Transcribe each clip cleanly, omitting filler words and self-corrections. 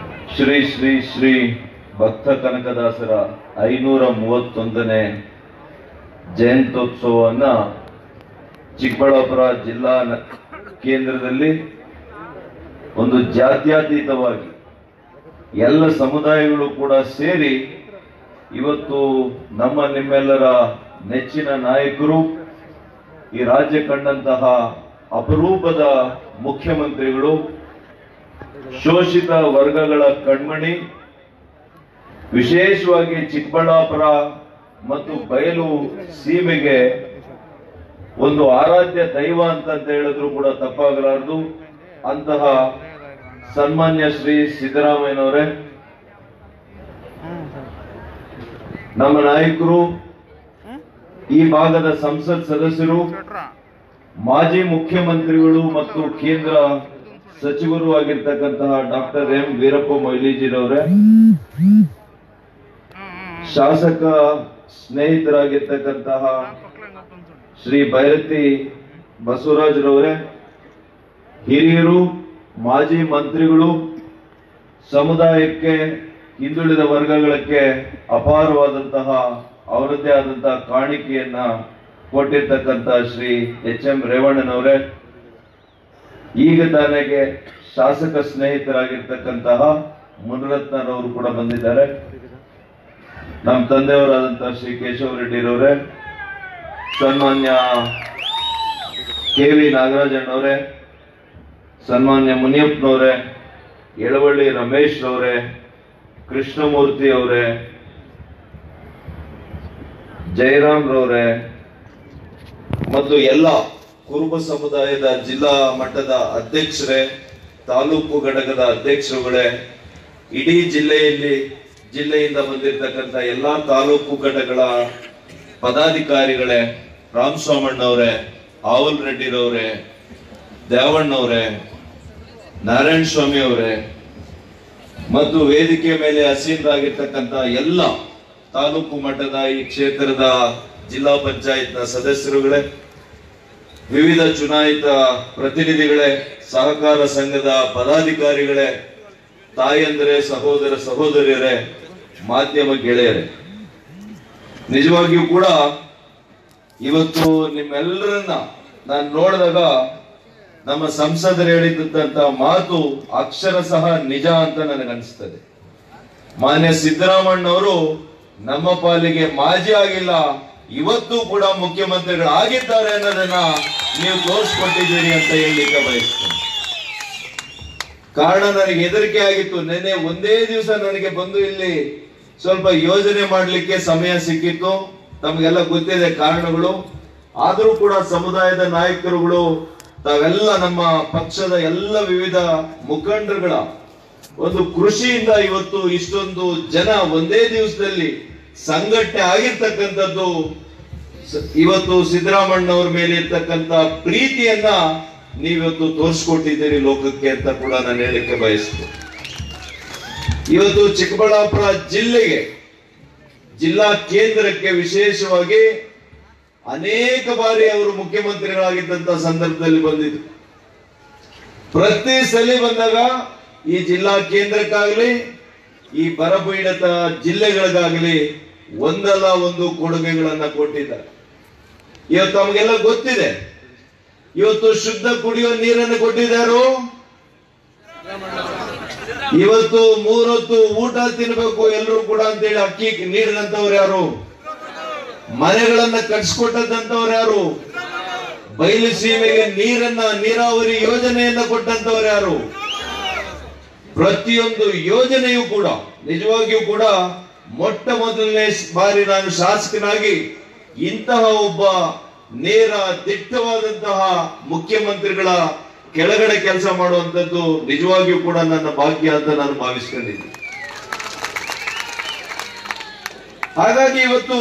ಶ್ರೀ ಶ್ರೀ ಶ್ರೀ ಭಕ್ತ ಕನಕದಾಸರ 531ನೇ ಜಯಂತ್ಯೋತ್ಸವವನ್ನ ಚಿಕ್ಕಬಳ್ಳಾಪುರ ಜಿಲ್ಲಾ ಕೇಂದ್ರದಲ್ಲಿ ಒಂದು ಜಾತ್ಯತೀತವಾಗಿ ಎಲ್ಲ ಸಮುದಾಯಗಳು ಕೂಡ ಸೇರಿ ಇವತ್ತು ನಮ್ಮ ನಿಮ್ಮೆಲ್ಲರ ನೆಚ್ಚಿನ ನಾಯಕರು, ಈ ರಾಜ್ಯ ಕಂಡಂತಹ ಅಪರೂಪದ ಮುಖ್ಯಮಂತ್ರಿಗಳು, ಶೋಷಿತ ವರ್ಗಗಳ ಕಣ್ಮಣಿ, ವಿಶೇಷವಾಗಿ ಚಿಕ್ಕಬಳ್ಳಾಪುರ ಮತ್ತು ಬಯಲು ಸೀಮೆಗೆ ಒಂದು ಆರಾಧ್ಯ ದೈವ ಅಂತ ಹೇಳಿದ್ರು ಕೂಡ ತಪ್ಪಾಗಲಾರದು. ಅಂತಹ ಸನ್ಮಾನ್ಯ ಶ್ರೀ ಸಿದ್ದರಾಮಯ್ಯನವರೇ, ನಮ್ಮ ನಾಯಕರು, ಈ ಭಾಗದ ಸಂಸತ್ ಸದಸ್ಯರು, ಮಾಜಿ ಮುಖ್ಯಮಂತ್ರಿಗಳು ಮತ್ತು ಕೇಂದ್ರ ಸಚಿವರು ಆಗಿರ್ತಕ್ಕಂತಹ ಡಾಕ್ಟರ್ ಎಂ ವೀರಪ್ಪ ಮೊಯ್ಲಿಜಿರವರೇ, ಶಾಸಕ ಸ್ನೇಹಿತರಾಗಿರ್ತಕ್ಕಂತಹ ಶ್ರೀ ಭೈರತಿ ಬಸವರಾಜರವರೇ, ಹಿರಿಯರು, ಮಾಜಿ ಮಂತ್ರಿಗಳು, ಸಮುದಾಯಕ್ಕೆ, ಹಿಂದುಳಿದ ವರ್ಗಗಳಿಗೆ ಅಪಾರವಾದಂತಹ ಅವರದ್ದೇ ಆದಂತಹ ಕಾಣಿಕೆಯನ್ನ ಕೊಟ್ಟಿರ್ತಕ್ಕಂತಹ ಶ್ರೀ ಎಚ್ ಎಂ ರೇವಣ್ಣನವರೇ, ಈಗ ತಾನೆಗೆ ಶಾಸಕ ಸ್ನೇಹಿತರಾಗಿರ್ತಕ್ಕಂತಹ ಮುನಿರತ್ನರವರು ಕೂಡ ಬಂದಿದ್ದಾರೆ. ನಮ್ಮ ತಂದೆಯವರಾದಂತಹ ಶ್ರೀ ಕೇಶವ ರೆಡ್ಡಿರವರೇ, ಸನ್ಮಾನ್ಯ ಕೆ ವಿ ನಾಗರಾಜಣ್ಣವರೇ, ಸನ್ಮಾನ್ಯ ಮುನಿಯಪ್ಪನವರೇ, ಯಳವಳ್ಳಿ ರಮೇಶ್ ಅವರೇ, ಕೃಷ್ಣಮೂರ್ತಿ ಅವರೇ, ಜಯರಾಮ್ ರವರೇ ಮತ್ತು ಎಲ್ಲ ಕುರುಬ ಸಮುದಾಯದ ಜಿಲ್ಲಾ ಮಟ್ಟದ ಅಧ್ಯಕ್ಷರೇ, ತಾಲೂಕು ಘಟಕದ ಅಧ್ಯಕ್ಷರುಗಳೇ, ಇಡೀ ಜಿಲ್ಲೆಯಿಂದ ಬಂದಿರತಕ್ಕಂಥ ಎಲ್ಲಾ ತಾಲೂಕು ಘಟಕಗಳ ಪದಾಧಿಕಾರಿಗಳೇ, ರಾಮಸ್ವಾಮಣ್ಣವರೇ, ಆವಲ್ ರೆಡ್ಡಿರವರೇ, ದೇವಣ್ಣವರೇ, ನಾರಾಯಣ ಸ್ವಾಮಿ ಅವರೇ ಮತ್ತು ವೇದಿಕೆ ಮೇಲೆ ಆಸೀನರಾಗಿರ್ತಕ್ಕಂಥ ಎಲ್ಲ ತಾಲೂಕು ಮಟ್ಟದ ಈ ಕ್ಷೇತ್ರದ ಜಿಲ್ಲಾ ಪಂಚಾಯತ್ನ ಸದಸ್ಯರುಗಳೇ, ವಿವಿಧ ಚುನಾಯಿತ ಪ್ರತಿನಿಧಿಗಳೇ, ಸಹಕಾರ ಸಂಘದ ಪದಾಧಿಕಾರಿಗಳೇ, ತಾಯಂದಿರೇ, ಸಹೋದರ ಸಹೋದರಿಯರೇ, ಮಾಧ್ಯಮ ಗೆಳೆಯರೇ, ನಿಜವಾಗಿಯೂ ಕೂಡ ಇವತ್ತು ನಿಮ್ಮೆಲ್ಲರನ್ನ ನಾನು ನೋಡಿದಾಗ ನಮ್ಮ ಸಂಸದರು ಹೇಳಿದಂತ ಮಾತು ಅಕ್ಷರ ಸಹ ನಿಜ ಅಂತ ನನಗನ್ನಿಸ್ತದೆ. ಮಾನ್ಯ ಸಿದ್ದರಾಮಣ್ಣವರು ನಮ್ಮ ಪಾಲಿಗೆ ಮಾಜಿ ಆಗಿಲ್ಲ, ಇವತ್ತು ಕೂಡ ಮುಖ್ಯಮಂತ್ರಿಗಳಾಗಿದ್ದಾರೆ ಅನ್ನೋದನ್ನ ನೀವು ತೋರಿಸ್ಕೊಟ್ಟಿದ್ದೀರಿ ಅಂತ ಹೇಳಲಿಕ್ಕೆ ಬಯಸ್ತೇನೆ. ಕಾರಣ ನನಗೆ ಹೆದರಿಕೆ ಆಗಿತ್ತು. ನಿನ್ನೆ ಒಂದೇ ದಿವಸ ನನಗೆ ಬಂದು ಇಲ್ಲಿ ಸ್ವಲ್ಪ ಯೋಜನೆ ಮಾಡಲಿಕ್ಕೆ ಸಮಯ ಸಿಕ್ಕಿತ್ತು. ತಮಗೆಲ್ಲ ಗೊತ್ತಿದೆ ಕಾರಣಗಳು. ಆದರೂ ಕೂಡ ಸಮುದಾಯದ ನಾಯಕರುಗಳು, ತಾವೆಲ್ಲ ನಮ್ಮ ಪಕ್ಷದ ಎಲ್ಲ ವಿವಿಧ ಮುಖಂಡರುಗಳ ಒಂದು ಕೃಷಿಯಿಂದ ಇವತ್ತು ಇಷ್ಟೊಂದು ಜನ ಒಂದೇ ದಿವಸದಲ್ಲಿ ಸಂಘಟನೆ ಆಗಿರ್ತಕ್ಕಂಥದ್ದು ಇವತ್ತು ಸಿದ್ದರಾಮಣ್ಣವ್ರ ಮೇಲೆ ಇರ್ತಕ್ಕಂಥ ಪ್ರೀತಿಯನ್ನ ನೀವಿವತ್ತು ತೋರಿಸ್ಕೊಟ್ಟಿದ್ದೀರಿ ಲೋಕಕ್ಕೆ ಅಂತ ಕೂಡ ನಾನು ಹೇಳಲಿಕ್ಕೆ ಬಯಸ್ತೇನೆ. ಇವತ್ತು ಚಿಕ್ಕಬಳ್ಳಾಪುರ ಜಿಲ್ಲಾ ಕೇಂದ್ರಕ್ಕೆ ವಿಶೇಷವಾಗಿ ಅನೇಕ ಬಾರಿ ಅವರು ಮುಖ್ಯಮಂತ್ರಿಗಳಾಗಿದ್ದಂತ ಸಂದರ್ಭದಲ್ಲಿ ಬಂದಿದ್ರು. ಪ್ರತಿ ಸಲ ಬಂದಾಗ ಈ ಜಿಲ್ಲಾ ಕೇಂದ್ರಕ್ಕಾಗಲಿ, ಈ ಬರಪೀಡಿತ ಜಿಲ್ಲೆಗಳಿಗಾಗಲಿ ಒಂದಲ್ಲ ಒಂದು ಕೊಡುಗೆಗಳನ್ನ ಕೊಟ್ಟಿದ್ದಾರೆ. ಇವತ್ತು ನಮಗೆಲ್ಲ ಗೊತ್ತಿದೆ, ಇವತ್ತು ಶುದ್ಧ ಕುಡಿಯುವ ನೀರನ್ನು ಕೊಟ್ಟಿದ್ದಾರು. ಇವತ್ತು 3 ಹೊತ್ತು ಊಟ ತಿನ್ಬೇಕು ಎಲ್ಲರೂ ಕೂಡ ಅಂತೇಳಿ ಅಕ್ಕಿ ನೀಡಿದಂತವ್ರು ಯಾರು? ಮನೆಗಳನ್ನ ಕಟ್ಸಿಕೊಟ್ಟಂತವ್ರು ಯಾರು? ಬಯಲು ಸೀಮೆಗೆ ನೀರಾವರಿ ಯೋಜನೆಯನ್ನ ಕೊಟ್ಟಂತವ್ರು ಯಾರು? ಪ್ರತಿಯೊಂದು ಯೋಜನೆಯೂ ಕೂಡ ನಿಜವಾಗಿಯೂ ಕೂಡ ಮೊಟ್ಟ ಮೊದಲನೇ ಬಾರಿ ನಾನು ಶಾಸಕನಾಗಿ ಇಂತಹ ಒಬ್ಬ ನೇರ ದಿಟ್ಟವಾದಂತಹ ಮುಖ್ಯಮಂತ್ರಿಗಳ ಕೆಳಗಡೆ ಕೆಲಸ ಮಾಡುವಂತದ್ದು ನಿಜವಾಗಿಯೂ ಕೂಡ ನನ್ನ ಭಾಗ್ಯ ಅಂತ ನಾನು ಭಾವಿಸ್ಕೊಂಡಿದ್ದೀನಿ. ಹಾಗಾಗಿ ಇವತ್ತು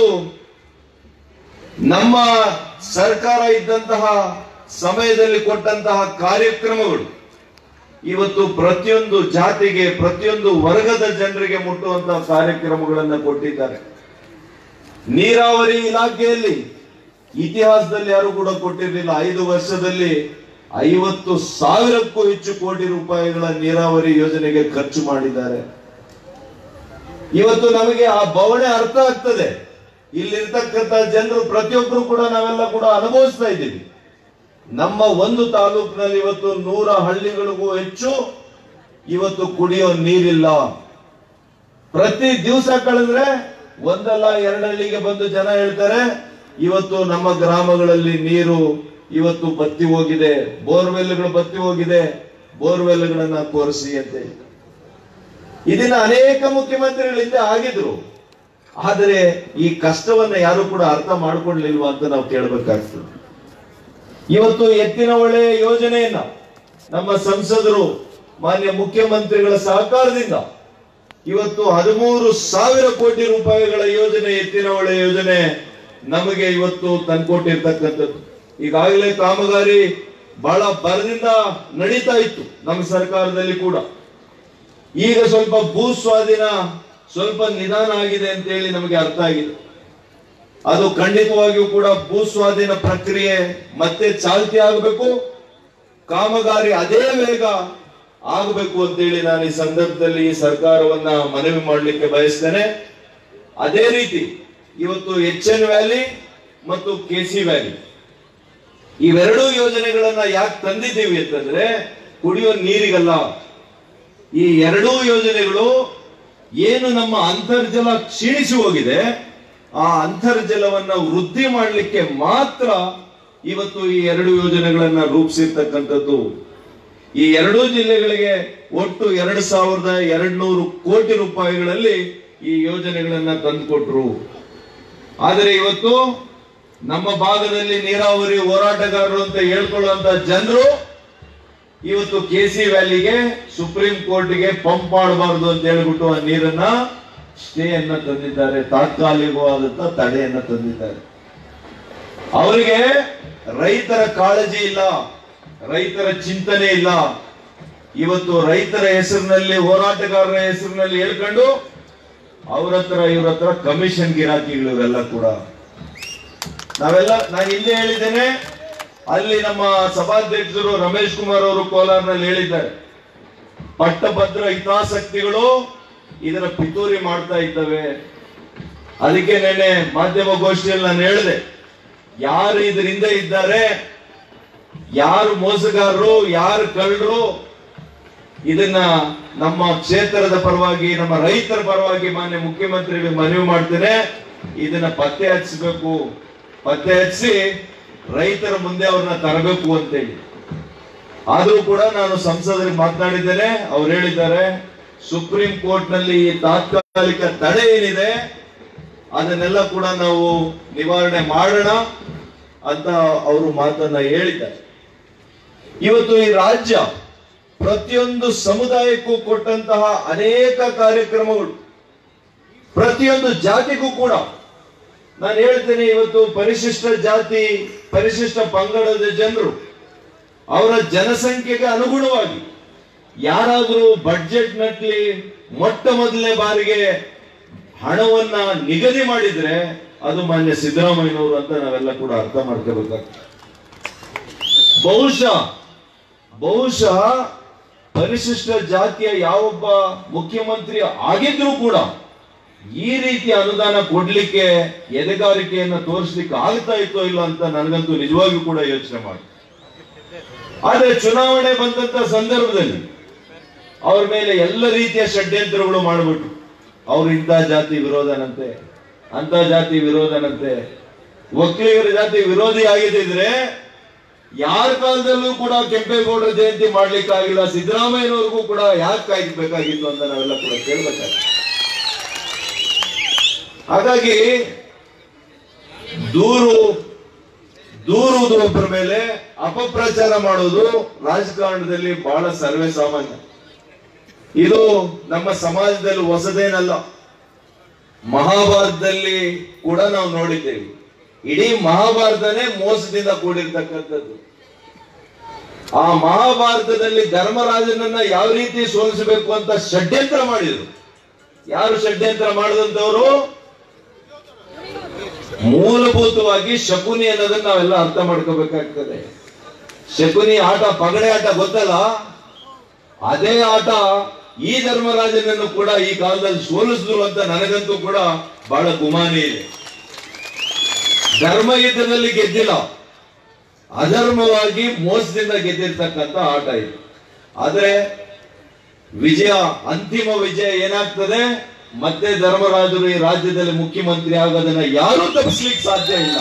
ನಮ್ಮ ಸರ್ಕಾರ ಇದ್ದಂತಹ ಸಮಯದಲ್ಲಿ ಕೊಟ್ಟಂತಹ ಕಾರ್ಯಕ್ರಮಗಳು ಇವತ್ತು ಪ್ರತಿಯೊಂದು ಜಾತಿಗೆ, ಪ್ರತಿಯೊಂದು ವರ್ಗದ ಜನರಿಗೆ ಮುಟ್ಟುವಂತಹ ಕಾರ್ಯಕ್ರಮಗಳನ್ನು ಕೊಟ್ಟಿದ್ದಾರೆ. ನೀರಾವರಿ ಇಲಾಖೆಯಲ್ಲಿ ಇತಿಹಾಸದಲ್ಲಿ ಯಾರು ಕೂಡ ಕೊಟ್ಟಿರಲಿಲ್ಲ. 5 ವರ್ಷದಲ್ಲಿ 50,000ಕ್ಕೂ ಹೆಚ್ಚು ಕೋಟಿ ರೂಪಾಯಿಗಳ ನೀರಾವರಿ ಯೋಜನೆಗೆ ಖರ್ಚು ಮಾಡಿದ್ದಾರೆ. ಇವತ್ತು ನಮಗೆ ಆ ಬವಣೆ ಅರ್ಥ ಆಗ್ತದೆ. ಇಲ್ಲಿರ್ತಕ್ಕಂಥ ಜನರು ಪ್ರತಿಯೊಬ್ಬರು ಕೂಡ ನಾವೆಲ್ಲ ಕೂಡ ಅನುಭವಿಸ್ತಾ ಇದ್ದೀವಿ. ನಮ್ಮ ಒಂದು ತಾಲೂಕಿನಲ್ಲಿ ಇವತ್ತು 100 ಹಳ್ಳಿಗಳಿಗೂ ಹೆಚ್ಚು ಇವತ್ತು ಕುಡಿಯೋ ನೀರಿಲ್ಲ. ಪ್ರತಿ ದಿವಸ ಕಳೆದ್ರೆ ಒಂದಲ್ಲ 2 ಹಳ್ಳಿಗೆ ಬಂದು ಜನ ಹೇಳ್ತಾರೆ, ಇವತ್ತು ನಮ್ಮ ಗ್ರಾಮಗಳಲ್ಲಿ ನೀರು ಇವತ್ತು ಬತ್ತಿ ಹೋಗಿದೆ, ಬೋರ್ವೆಲ್ಗಳು ಬತ್ತಿ ಹೋಗಿದೆ, ಬೋರ್ವೆಲ್ಗಳನ್ನ ಕೋರಿಸಿ ಅಂತ. ಇದನ್ನ ಅನೇಕ ಮುಖ್ಯಮಂತ್ರಿಗಳಿಂದ ಆಗಿದ್ರು. ಆದರೆ ಈ ಕಷ್ಟವನ್ನ ಯಾರು ಕೂಡ ಅರ್ಥ ಮಾಡ್ಕೊಳ್ಳಿಲ್ವಾ ಅಂತ ನಾವು ಕೇಳಬೇಕಾಗ್ತದೆ. ಇವತ್ತು ಎತ್ತಿನ ಹೊಳೆ ಯೋಜನೆಯನ್ನ ನಮ್ಮ ಸಂಸದರು ಮಾನ್ಯ ಮುಖ್ಯಮಂತ್ರಿಗಳ ಸಹಕಾರದಿಂದ ಇವತ್ತು 13,000 ಕೋಟಿ ರೂಪಾಯಿಗಳ ಯೋಜನೆ, ಎತ್ತಿನ ಹೊಳೆ ಯೋಜನೆ ನಮಗೆ ಇವತ್ತು ತಂದ್ಕೊಟ್ಟಿರ್ತಕ್ಕಂಥದ್ದು. ಈಗಾಗಲೇ ಕಾಮಗಾರಿ ಬಹಳ ಭರದಿಂದ ನಡೀತಾ ಇತ್ತು ನಮ್ಮ ಸರ್ಕಾರದಲ್ಲಿ ಕೂಡ. ಈಗ ಸ್ವಲ್ಪ ಭೂ ಸ್ವಾಧೀನ ಸ್ವಲ್ಪ ನಿಧಾನ ಆಗಿದೆ ಅಂತ ಹೇಳಿ ನಮಗೆ ಅರ್ಥ ಆಗಿದೆ. ಅದು ಖಂಡಿತವಾಗಿಯೂ ಕೂಡ ಭೂ ಸ್ವಾಧೀನ ಪ್ರಕ್ರಿಯೆ ಮತ್ತೆ ಚಾಲ್ತಿ ಆಗಬೇಕು, ಕಾಮಗಾರಿ ಅದೇ ವೇಗ ಆಗಬೇಕು ಅಂತೇಳಿ ನಾನು ಈ ಸಂದರ್ಭದಲ್ಲಿ ಈ ಸರ್ಕಾರವನ್ನ ಮನವಿ ಮಾಡಲಿಕ್ಕೆ ಬಯಸ್ತೇನೆ. ಅದೇ ರೀತಿ ಇವತ್ತು HN ವ್ಯಾಲಿ ಮತ್ತು KC ವ್ಯಾಲಿ ಇವೆರಡೂ ಯೋಜನೆಗಳನ್ನ ಯಾಕೆ ತಂದಿದ್ದೀವಿ ಅಂತಂದ್ರೆ ಕುಡಿಯೋ ನೀರಿಗಲ್ಲ. ಈ ಎರಡೂ ಯೋಜನೆಗಳು ಏನು ನಮ್ಮ ಅಂತರ್ಜಲ ಕ್ಷೀಣಿಸಿ ಹೋಗಿದೆ, ಆ ಅಂತರ್ಜಲವನ್ನ ವೃದ್ಧಿ ಮಾಡಲಿಕ್ಕೆ ಮಾತ್ರ ಇವತ್ತು ಈ 2 ಯೋಜನೆಗಳನ್ನ ರೂಪಿಸಿರ್ತಕ್ಕಂಥದ್ದು. ಈ 2 ಜಿಲ್ಲೆಗಳಿಗೆ ಒಟ್ಟು 2,200 ಕೋಟಿ ರೂಪಾಯಿಗಳಲ್ಲಿ ಈ ಯೋಜನೆಗಳನ್ನ ತಂದುಕೊಟ್ರು. ಆದರೆ ಇವತ್ತು ನಮ್ಮ ಭಾಗದಲ್ಲಿ ನೀರಾವರಿ ಹೋರಾಟಗಾರರು ಅಂತ ಹೇಳ್ಕೊಳ್ಳುವಂತ ಜನರು ಇವತ್ತು KC ವ್ಯಾಲಿಗೆ ಸುಪ್ರೀಂ ಕೋರ್ಟ್ಗೆ ಪಂಪ್ ಮಾಡಬಾರದು ಅಂತ ಹೇಳ್ಬಿಟ್ಟು ಆ ನೀರನ್ನ ಸ್ಟೇಯನ್ನ ತಂದಿದ್ದಾರೆ, ತಾತ್ಕಾಲಿಕವಾದಂತ ತಡೆಯನ್ನ ತಂದಿದ್ದಾರೆ. ಅವರಿಗೆ ರೈತರ ಕಾಳಜಿ ಇಲ್ಲ, ರೈತರ ಚಿಂತನೆ ಇಲ್ಲ. ಇವತ್ತು ರೈತರ ಹೆಸರಿನಲ್ಲಿ, ಹೋರಾಟಗಾರರ ಹೆಸರಿನಲ್ಲಿ ಹೇಳ್ಕೊಂಡು ಅವ್ರ ಹತ್ರ ಇವ್ರ ಹತ್ರ ಕಮಿಷನ್ ಗಿರಾಕಿಗಳು ಇವೆಲ್ಲ ಕೂಡ. ನಾನು ಹಿಂದೆ ಹೇಳಿದ್ದೇನೆ, ಅಲ್ಲಿ ನಮ್ಮ ಸಭಾಧ್ಯಕ್ಷರು ರಮೇಶ್ ಕುಮಾರ್ ಅವರು ಕೋಲಾರ್ನಲ್ಲಿ ಹೇಳಿದ್ದಾರೆ, ಪಟ್ಟಭದ್ರ ಹಿತಾಸಕ್ತಿಗಳು ಇದರ ಪಿತೂರಿ ಮಾಡ್ತಾ ಇದ್ದಾವೆ. ಅದಕ್ಕೆ ನೆನ್ನೆ ಮಾಧ್ಯಮ ಗೋಷ್ಠಿಯಲ್ಲಿ ನಾನು ಹೇಳಿದೆ, ಯಾರು ಇದರಿಂದ ಇದ್ದಾರೆ, ಯಾರು ಮೋಸಗಾರರು, ಯಾರು ಕಳ್ಳರು, ಇದನ್ನ ನಮ್ಮ ಕ್ಷೇತ್ರದ ಪರವಾಗಿ, ನಮ್ಮ ರೈತರ ಪರವಾಗಿ ಮಾನ್ಯ ಮುಖ್ಯಮಂತ್ರಿಗಳಿಗೆ ಮನವಿ ಮಾಡ್ತೇನೆ. ಇದನ್ನ ಪತ್ತೆ ಹಚ್ಚಬೇಕು, ಪತ್ತೆ ಹಚ್ಚಿ ರೈತರ ಮುಂದೆ ಅವ್ರನ್ನ ತರಬೇಕು ಅಂತೇಳಿ. ಆದ್ರೂ ಕೂಡ ನಾನು ಸಂಸದರಿಗೆ ಮಾತನಾಡಿದ್ದೇನೆ, ಅವ್ರು ಹೇಳಿದ್ದಾರೆ ಸುಪ್ರೀಂ ಕೋರ್ಟ್ ನಲ್ಲಿ ತಾತ್ಕಾಲಿಕ ತಡೆ ಏನಿದೆ ಅದನ್ನೆಲ್ಲ ಕೂಡ ನಾವು ನಿವಾರಣೆ ಮಾಡೋಣ ಅಂತ ಅವರು ಮಾತನ್ನ ಹೇಳಿದ್ದಾರೆ. ಇವತ್ತು ಈ ರಾಜ್ಯ ಪ್ರತಿಯೊಂದು ಸಮುದಾಯಕ್ಕೂ ಕೊಟ್ಟಂತಹ ಅನೇಕ ಕಾರ್ಯಕ್ರಮಗಳು, ಪ್ರತಿಯೊಂದು ಜಾತಿಗೂ ಕೂಡ ನಾನು ಹೇಳ್ತೇನೆ, ಇವತ್ತು ಪರಿಶಿಷ್ಟ ಜಾತಿ, ಪರಿಶಿಷ್ಟ ಪಂಗಡದ ಜನರು ಅವರ ಜನಸಂಖ್ಯೆಗೆ ಅನುಗುಣವಾಗಿ ಯಾರಾದರೂ ಬಡ್ಜೆಟ್ ನಲ್ಲಿ ಮೊಟ್ಟ ಮೊದಲನೇ ಬಾರಿಗೆ ಹಣವನ್ನ ನಿಗದಿ ಮಾಡಿದ್ರೆ ಅದು ಮಾನ್ಯ ಸಿದ್ದರಾಮಯ್ಯನವರು ಅಂತ ನಾವೆಲ್ಲ ಕೂಡ ಅರ್ಥ ಮಾಡ್ಕೋಬೇಕಾಗ್ತದೆ. ಬಹುಶಃ ಪರಿಶಿಷ್ಟ ಜಾತಿಯ ಯಾವೊಬ್ಬ ಮುಖ್ಯಮಂತ್ರಿ ಆಗಿದ್ರೂ ಕೂಡ ಈ ರೀತಿ ಅನುದಾನ ಕೊಡ್ಲಿಕ್ಕೆ, ಎದೆಗಾರಿಕೆಯನ್ನ ತೋರಿಸ್ಲಿಕ್ಕೆ ಆಗ್ತಾ ಇತ್ತೋ ಇಲ್ಲ ಅಂತ ನನಗಂತೂ ನಿಜವಾಗಿಯೂ ಕೂಡ ಯೋಚನೆ ಮಾಡಿ. ಆದ್ರೆ ಚುನಾವಣೆ ಬಂದಂತ ಸಂದರ್ಭದಲ್ಲಿ ಅವ್ರ ಮೇಲೆ ಎಲ್ಲ ರೀತಿಯ ಷಡ್ಯಂತ್ರಗಳು ಮಾಡ್ಬಿಟ್ಟು, ಅವ್ರು ಇಂಥ ಜಾತಿ ವಿರೋಧನಂತೆ, ಅಂತ ಜಾತಿ ವಿರೋಧನಂತೆ, ಒಕ್ಕಲಿಗರ ಜಾತಿ ವಿರೋಧಿ ಆಗಿದ್ರೆ ಯಾರ ಕಾಲದಲ್ಲೂ ಕೂಡ ಕೆಂಪೇಗೌಡರ ಜಯಂತಿ ಮಾಡ್ಲಿಕ್ಕಾಗಿಲ್ಲ, ಸಿದ್ದರಾಮಯ್ಯನವ್ರಿಗೂ ಕೂಡ ಯಾಕೆ ಕಾಯ್ಬೇಕಾಗಿತ್ತು ಅಂತ ನಾವೆಲ್ಲ ಕೂಡ ಕೇಳ್ಬೇಕಾಗಿತ್ತು. ಹಾಗಾಗಿ ದೂರುವುದು ಒಬ್ಬರ ಮೇಲೆ, ಅಪಪ್ರಚಾರ ಮಾಡೋದು ರಾಜಕಾರಣದಲ್ಲಿ ಬಹಳ ಸರ್ವೇ ಸಾಮಾನ್ಯ. ಇದು ನಮ್ಮ ಸಮಾಜದಲ್ಲಿ ಹೊಸದೇನಲ್ಲ. ಮಹಾಭಾರತದಲ್ಲಿ ಕೂಡ ನಾವು ನೋಡಿದ್ದೇವೆ. ಇಡೀ ಮಹಾಭಾರತನೇ ಮೋಸದಿಂದ ಕೂಡಿರ್ತಕ್ಕಂಥದ್ದು. ಆ ಮಹಾಭಾರತದಲ್ಲಿ ಧರ್ಮರಾಜನನ್ನ ಯಾವ ರೀತಿ ಸೋಲಿಸಬೇಕು ಅಂತ ಷಡ್ಯಂತ್ರ ಮಾಡಿದ್ರು. ಯಾರು ಷಡ್ಯಂತ್ರ ಮಾಡಿದಂತವರು? ಮೂಲಭೂತವಾಗಿ ಶಕುನಿ ಅನ್ನೋದನ್ನ ನಾವೆಲ್ಲ ಅರ್ಥ ಮಾಡ್ಕೋಬೇಕಾಗ್ತದೆ. ಶಕುನಿ ಆಟ, ಪಗಡೆ ಆಟ ಗೊತ್ತಲ್ಲ, ಅದೇ ಆಟ ಈ ಧರ್ಮರಾಜನನ್ನು ಕೂಡ ಈ ಕಾಲದಲ್ಲಿ ಸೋಲಿಸಿದ್ರು ಅಂತ ನನಗಂತೂ ಕೂಡ ಬಹಳ ಗುಮಾನಿ ಇದೆ. ಧರ್ಮ ಯುದ್ಧದಲ್ಲಿ ಗೆದ್ದಿಲ್ಲ, ಅಧರ್ಮವಾಗಿ ಮೋಸದಿಂದ ಗೆದ್ದಿರ್ತಕ್ಕಂಥ ಆಟ ಇದು. ಆದ್ರೆ ವಿಜಯ, ಅಂತಿಮ ವಿಜಯ ಏನಾಗ್ತದೆ, ಮತ್ತೆ ಧರ್ಮರಾಜರು ಈ ರಾಜ್ಯದಲ್ಲಿ ಮುಖ್ಯಮಂತ್ರಿ ಆಗೋದನ್ನ ಯಾರೂ ತಪ್ಪಿಸ್ಲಿಕ್ಕೆ ಸಾಧ್ಯ ಇಲ್ಲ.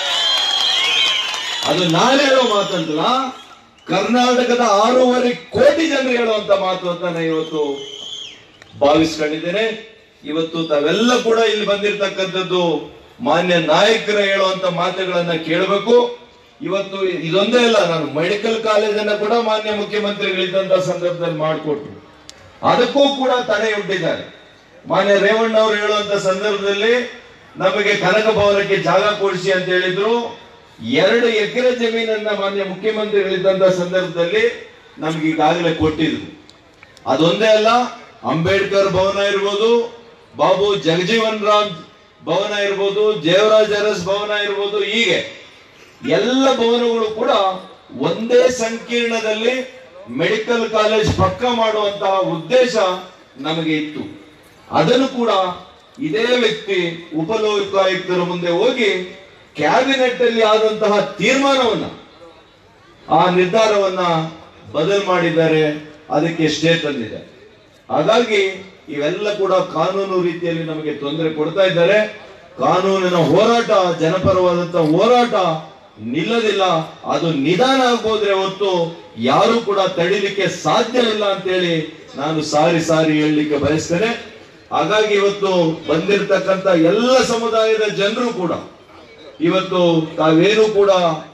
ಅದು ನಾನು ಹೇಳೋ ಮಾತಂತಲ್ಲ, ಕರ್ನಾಟಕದ 6.5 ಕೋಟಿ ಜನರು ಹೇಳುವಂತ ಮಾತು ಅಂತ ನಾನು ಇವತ್ತು ಭಾವಿಸ್ಕೊಂಡಿದ್ದೇನೆ. ಇವತ್ತು ತಾವೆಲ್ಲ ಕೂಡ ಇಲ್ಲಿ ಬಂದಿರತಕ್ಕಂಥದ್ದು ಮಾನ್ಯ ನಾಯಕರ ಹೇಳುವಂತ ಮಾತುಗಳನ್ನ ಕೇಳಬೇಕು. ಇವತ್ತು ಇದೊಂದೇ ಅಲ್ಲ, ನಾನು ಮೆಡಿಕಲ್ ಕಾಲೇಜನ್ನ ಕೂಡ ಮಾನ್ಯ ಮುಖ್ಯಮಂತ್ರಿಗಳಿದ್ದಂತ ಸಂದರ್ಭದಲ್ಲಿ ಮಾಡಿಕೊಟ್ರು, ಅದಕ್ಕೂ ಕೂಡ ತಡೆಯೊಡ್ಡಿದ್ದಾರೆ. ಮಾನ್ಯ ರೇವಣ್ಣ ಅವರು ಹೇಳುವಂತ ಸಂದರ್ಭದಲ್ಲಿ ನಮಗೆ ಕನಕ ಭವನಕ್ಕೆ ಜಾಗ ಕೊಡಿಸಿ ಅಂತ ಹೇಳಿದ್ರು. 2 ಎಕರೆ ಜಮೀನನ್ನ ಮಾನ್ಯ ಮುಖ್ಯಮಂತ್ರಿಗಳಿದ್ದಂತ ಸಂದರ್ಭದಲ್ಲಿ ನಮ್ಗೆ ಈಗಾಗಲೇ ಕೊಟ್ಟಿದ್ರು. ಅದೊಂದೇ ಅಲ್ಲ, ಅಂಬೇಡ್ಕರ್ ಭವನ ಇರ್ಬೋದು, ಬಾಬು ಜಗಜೀವನ್ ರಾಮ್ ಭವನ ಇರ್ಬೋದು, ದೇವರಾಜ್ ಅರಸ್ ಭವನ ಇರ್ಬೋದು, ಹೀಗೆ ಎಲ್ಲ ಭವನಗಳು ಕೂಡ ಒಂದೇ ಸಂಕೀರ್ಣದಲ್ಲಿ ಮೆಡಿಕಲ್ ಕಾಲೇಜ್ ಪಕ್ಕ ಮಾಡುವಂತಹ ಉದ್ದೇಶ ನಮಗೆ ಇತ್ತು. ಅದನ್ನು ಕೂಡ ಇದೇ ವ್ಯಕ್ತಿ ಉಪಲೋಕಾಯುಕ್ತರ ಮುಂದೆ ಹೋಗಿ ಕ್ಯಾಬಿನೆಟ್ ಅಲ್ಲಿ ಆದಂತಹ ತೀರ್ಮಾನವನ್ನ, ಆ ನಿರ್ಧಾರವನ್ನ ಬದಲು ಮಾಡಿದ್ದಾರೆ, ಅದಕ್ಕೆ ಸ್ಟೇ ತಂದಿದೆ. ಹಾಗಾಗಿ ಇವೆಲ್ಲ ಕೂಡ ಕಾನೂನು ರೀತಿಯಲ್ಲಿ ನಮಗೆ ತೊಂದರೆ ಕೊಡ್ತಾ ಇದ್ದಾರೆ. ಕಾನೂನಿನ ಹೋರಾಟ, ಜನಪರವಾದಂತಹ ಹೋರಾಟ ನಿಲ್ಲದಿಲ್ಲ. ಅದು ನಿಧಾನ ಆಗೋದ್ರೆ ಹೊತ್ತು ಯಾರು ಕೂಡ ತಡಿಲಿಕ್ಕೆ ಸಾಧ್ಯ ಇಲ್ಲ ಅಂತೇಳಿ ನಾನು ಸಾರಿ ಹೇಳಲಿಕ್ಕೆ ಬಯಸ್ತೇನೆ. ಹಾಗಾಗಿ ಇವತ್ತು ಬಂದಿರತಕ್ಕಂತ ಎಲ್ಲ ಸಮುದಾಯದ ಜನರು ಕೂಡ ಇವತ್ತು ತಾವೇನು ಕೂಡ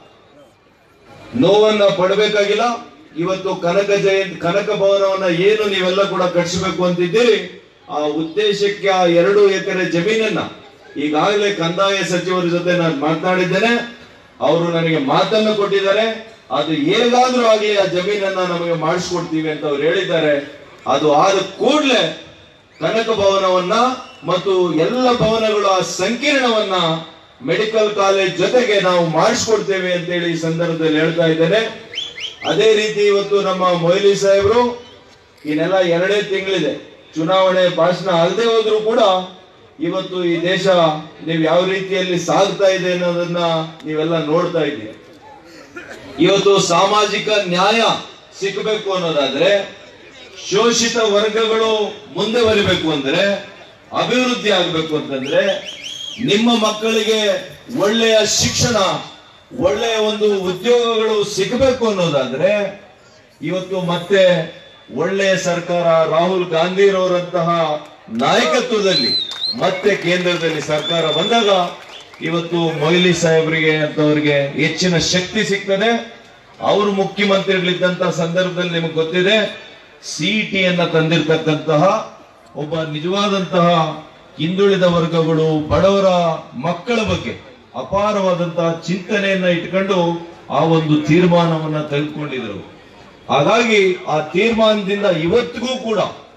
ನೋವನ್ನ ಪಡಬೇಕಾಗಿಲ್ಲ. ಇವತ್ತು ಕನಕ ಭವನವನ್ನ ಏನು ನೀವೆಲ್ಲ ಕೂಡ ಕಟ್ಟಿಸಬೇಕು ಅಂತಿದ್ದೀರಿ, ಆ ಉದ್ದೇಶಕ್ಕೆ ಆ 2 ಎಕರೆ ಜಮೀನನ್ನ ಈಗಾಗಲೇ ಕಂದಾಯ ಸಚಿವರ ಜೊತೆ ನಾನು ಮಾತನಾಡಿದ್ದೇನೆ. ಅವರು ನನಗೆ ಮಾತನ್ನು ಕೊಟ್ಟಿದ್ದಾರೆ. ಅದು ಹೇಗಾದ್ರೂ ಆಗಲಿ ಆ ಜಮೀನನ್ನ ನಮಗೆ ಮಾಡಿಸ್ಕೊಡ್ತೀವಿ ಅಂತ ಅವ್ರು ಹೇಳಿದ್ದಾರೆ. ಅದು ಆದ ಕೂಡಲೇ ಕನಕ ಭವನವನ್ನ ಮತ್ತು ಎಲ್ಲ ಭವನಗಳು ಆ ಸಂಕೀರ್ಣವನ್ನ ಮೆಡಿಕಲ್ ಕಾಲೇಜ್ ಜೊತೆಗೆ ನಾವು ಮಾಡಿಸ್ಕೊಡ್ತೇವೆ ಅಂತೇಳಿ ಈ ಸಂದರ್ಭದಲ್ಲಿ ಹೇಳ್ತಾ ಇದ್ದೇನೆ. ಅದೇ ರೀತಿ ಇವತ್ತು ನಮ್ಮ ಮೊಯ್ಲಿ ಸಾಹೇಬರು ಇನ್ನೆಲ್ಲ 2 ತಿಂಗಳಿದೆ, ಚುನಾವಣೆ ಭಾಷಣ ಆಗದೆ ಹೋದ್ರು ಕೂಡ ಇವತ್ತು ಈ ದೇಶ ನೀವು ಯಾವ ರೀತಿಯಲ್ಲಿ ಸಾಗ್ತಾ ಇದೆ ಅನ್ನೋದನ್ನ ನೀವೆಲ್ಲ ನೋಡ್ತಾ ಇದ್ದೀರಿ. ಇವತ್ತು ಸಾಮಾಜಿಕ ನ್ಯಾಯ ಸಿಗಬೇಕು ಅನ್ನೋದಾದ್ರೆ, ಶೋಷಿತ ವರ್ಗಗಳು ಮುಂದೆ ಬರಬೇಕು ಅಂದ್ರೆ, ಅಭಿವೃದ್ಧಿ ಆಗಬೇಕು ಅಂತಂದ್ರೆ, ನಿಮ್ಮ ಮಕ್ಕಳಿಗೆ ಒಳ್ಳೆಯ ಶಿಕ್ಷಣ, ಒಳ್ಳೆಯ ಒಂದು ಉದ್ಯೋಗಗಳು ಸಿಗಬೇಕು ಅನ್ನೋದಾದ್ರೆ, ಇವತ್ತು ಮತ್ತೆ ಒಳ್ಳೆಯ ಸರ್ಕಾರ, ರಾಹುಲ್ ಗಾಂಧಿರವರಂತಹ ನಾಯಕತ್ವದಲ್ಲಿ ಮತ್ತೆ ಕೇಂದ್ರದಲ್ಲಿ ಸರ್ಕಾರ ಬಂದಾಗ ಇವತ್ತು ಮೊಯ್ಲಿ ಸಾಹೇಬರಿಗೆ ಅಂತವರಿಗೆ ಹೆಚ್ಚಿನ ಶಕ್ತಿ ಸಿಗ್ತದೆ. ಅವರು ಮುಖ್ಯಮಂತ್ರಿಗಳಿದ್ದಂತಹ ಸಂದರ್ಭದಲ್ಲಿ ನಿಮಗೆ ಗೊತ್ತಿದೆ, ಸಿಇಟಿಯನ್ನ ತಂದಿರತಕ್ಕಂತಹ ಒಬ್ಬ ನಿಜವಾದಂತಹ ಹಿಂದುಳಿದ ವರ್ಗಗಳು, ಬಡವರ ಮಕ್ಕಳ ಬಗ್ಗೆ ಅಪಾರವಾದಂತಹ ಚಿಂತನೆಯನ್ನ ಇಟ್ಕೊಂಡು ಆ ಒಂದು ತೀರ್ಮಾನವನ್ನ ತೆಗೆದುಕೊಂಡಿದ್ರು. ಹಾಗಾಗಿ ಆ ತೀರ್ಮಾನದಿಂದ ಇವತ್ತಿಗೂ ಕೂಡ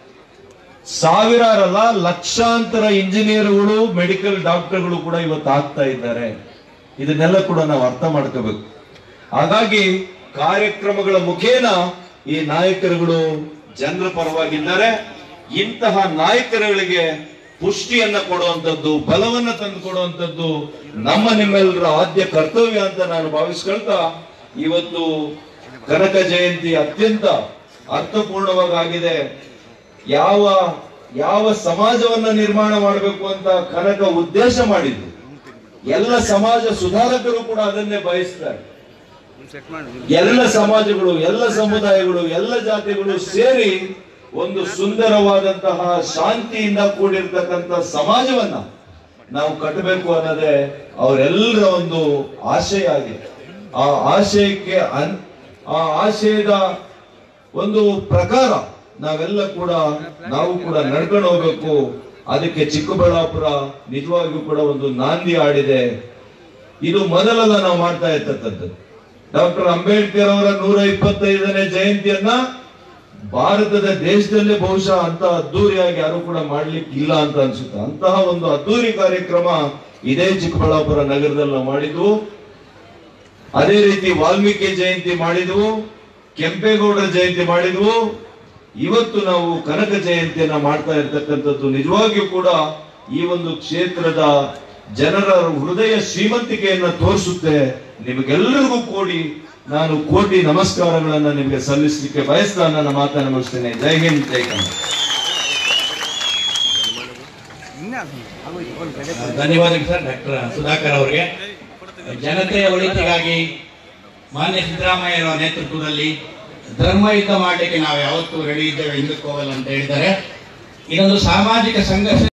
ಸಾವಿರಾರಲ್ಲ, ಲಕ್ಷಾಂತರ ಇಂಜಿನಿಯರ್ಗಳು, ಮೆಡಿಕಲ್ ಡಾಕ್ಟರ್ಗಳು ಕೂಡ ಇವತ್ತು ಆಗ್ತಾ ಇದ್ದಾರೆ. ಇದನ್ನೆಲ್ಲ ಕೂಡ ನಾವು ಅರ್ಥ ಮಾಡ್ಕೋಬೇಕು. ಹಾಗಾಗಿ ಕಾರ್ಯಕ್ರಮಗಳ ಮುಖೇನ ಈ ನಾಯಕರುಗಳು ಜನರ ಪರವಾಗಿದ್ದಾರೆ. ಇಂತಹ ನಾಯಕರುಗಳಿಗೆ ಪುಷ್ಟಿಯನ್ನ ಕೊಡುವಂತದ್ದು, ಬಲವನ್ನ ತಂದು ಕೊಡುವಂತದ್ದು ನಿಮ್ಮೆಲ್ಲರ ಆದ್ಯ ಕರ್ತವ್ಯ ಅಂತ ನಾನು ಭಾವಿಸ್ಕೊಳ್ತಾ, ಇವತ್ತು ಕನಕ ಜಯಂತಿ ಅತ್ಯಂತ ಅರ್ಥಪೂರ್ಣವಾಗಿದೆ. ಯಾವ ಸಮಾಜವನ್ನ ನಿರ್ಮಾಣ ಮಾಡಬೇಕು ಅಂತ ಕನಕ ಉದ್ದೇಶ ಮಾಡಿದ್ದು, ಎಲ್ಲ ಸಮಾಜ ಸುಧಾರಕರು ಕೂಡ ಅದನ್ನೇ ಬಯಸ್ತಾರೆ. ಎಲ್ಲ ಸಮಾಜಗಳು, ಎಲ್ಲ ಸಮುದಾಯಗಳು, ಎಲ್ಲ ಜಾತಿಗಳು ಸೇರಿ ಒಂದು ಸುಂದರವಾದಂತಹ ಶಾಂತಿಯಿಂದ ಕೂಡಿರ್ತಕ್ಕಂಥ ಸಮಾಜವನ್ನ ನಾವು ಕಟ್ಟಬೇಕು ಅನ್ನೋದೇ ಅವರೆಲ್ಲರ ಒಂದು ಆಶಯ ಆಗಿದೆ. ಆ ಆಶಯದ ಒಂದು ಪ್ರಕಾರ ನಾವು ಕೂಡ ನಡ್ಕೊಂಡು ಹೋಗ್ಬೇಕು. ಅದಕ್ಕೆ ಚಿಕ್ಕಬಳ್ಳಾಪುರ ನಿಜವಾಗಿಯೂ ಕೂಡ ಒಂದು ನಾಂದಿ ಆಡಿದೆ. ಇದು ಮೊದಲೆಲ್ಲ ನಾವು ಮಾಡ್ತಾ ಇರ್ತಕ್ಕಂಥದ್ದು. ಡಾಕ್ಟರ್ ಅಂಬೇಡ್ಕರ್ ಅವರ 125ನೇ ಜಯಂತಿಯನ್ನ ಭಾರತದ ದೇಶದಲ್ಲೇ ಬಹುಶಃ ಅಂತ ಅದ್ದೂರಿಯಾಗಿ ಯಾರು ಕೂಡ ಮಾಡ್ಲಿಕ್ಕೆ ಇಲ್ಲ ಅಂತ ಅನ್ಸುತ್ತೆ. ಅಂತಹ ಒಂದು ಅದ್ದೂರಿ ಕಾರ್ಯಕ್ರಮ ಇದೇ ಚಿಕ್ಕಬಳ್ಳಾಪುರ ನಗರದಲ್ಲಿ ನಾವು ಮಾಡಿದ್ವು. ಅದೇ ರೀತಿ ವಾಲ್ಮೀಕಿ ಜಯಂತಿ ಮಾಡಿದ್ವು, ಕೆಂಪೇಗೌಡರ ಜಯಂತಿ ಮಾಡಿದ್ವು. ಇವತ್ತು ನಾವು ಕನಕ ಜಯಂತಿಯನ್ನ ಮಾಡ್ತಾ ಇರ್ತಕ್ಕಂಥದ್ದು ನಿಜವಾಗಿಯೂ ಕೂಡ ಈ ಒಂದು ಕ್ಷೇತ್ರದ ಜನರ ಹೃದಯ ಶ್ರೀಮಂತಿಕೆಯನ್ನ ತೋರಿಸುತ್ತೆ. ನಿಮಗೆಲ್ಲರಿಗೂ ನಾನು ಕೋಟಿ ನಮಸ್ಕಾರಗಳನ್ನ ನಿಮಗೆ ಸಲ್ಲಿಸಲಿಕ್ಕೆ ಬಯಸ್ತಾ ನನ್ನ ಮಾತನ್ನು ಮುಗಿಸ್ತೇನೆ. ಜೈ ಹಿಂದ್, ಜೈ ಕನ್ನಡ. ಧನ್ಯವಾದಗಳು ಸರ್ ಡಾಕ್ಟರ್ ಸುಧಾಕರ್ ಅವರಿಗೆ. ಜನತೆಯ ಒಳಿತಿಗಾಗಿ ಮಾನ್ಯ ಸಿದ್ದರಾಮಯ್ಯ ನೇತೃತ್ವದಲ್ಲಿ ಧರ್ಮಯುದ್ಧ ಮಾಡಲಿಕ್ಕೆ ನಾವು ಯಾವತ್ತೂ ರೆಡಿ ಇದ್ದೇವೆ, ಹಿಂದಕ್ಕೆ ಹೋಗಲ್ಲ ಅಂತ ಹೇಳಿದ್ದಾರೆ. ಇದೊಂದು ಸಾಮಾಜಿಕ ಸಂಘರ್ಷ